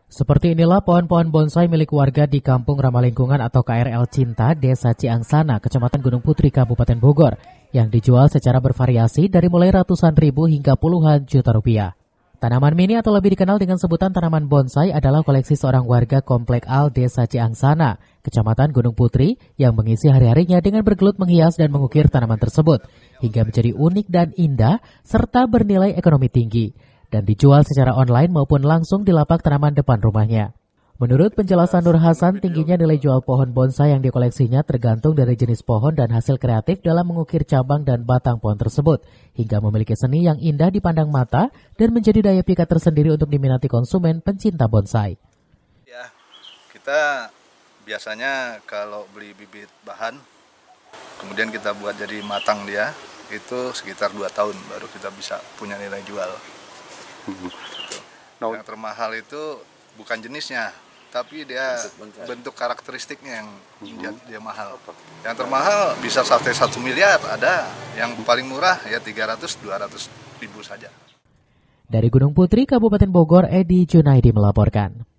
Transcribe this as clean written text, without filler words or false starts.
Seperti inilah pohon-pohon bonsai milik warga di Kampung Ramah Lingkungan atau KRL Cinta, Desa Ciangsana, Kecamatan Gunung Putri, Kabupaten Bogor, yang dijual secara bervariasi dari mulai ratusan ribu hingga puluhan juta rupiah. Tanaman mini atau lebih dikenal dengan sebutan tanaman bonsai adalah koleksi seorang warga Komplek Al Desa Ciangsana, Kecamatan Gunung Putri, yang mengisi hari-harinya dengan bergelut menghias dan mengukir tanaman tersebut, hingga menjadi unik dan indah, serta bernilai ekonomi tinggi, dan dijual secara online maupun langsung di lapak tanaman depan rumahnya. Menurut penjelasan Nur Hasan, tingginya nilai jual pohon bonsai yang dikoleksinya tergantung dari jenis pohon dan hasil kreatif dalam mengukir cabang dan batang pohon tersebut, hingga memiliki seni yang indah dipandang mata dan menjadi daya pikat tersendiri untuk diminati konsumen pencinta bonsai. Ya, kita biasanya kalau beli bibit bahan, kemudian kita buat jadi matang dia, itu sekitar 2 tahun baru kita bisa punya nilai jual. Yang termahal itu bukan jenisnya, tapi dia bentuk karakteristiknya yang dia mahal. Yang termahal bisa sampai 1 miliar ada, yang paling murah ya 300-200 ribu saja. Dari Gunung Putri, Kabupaten Bogor, Edi Junaidi melaporkan.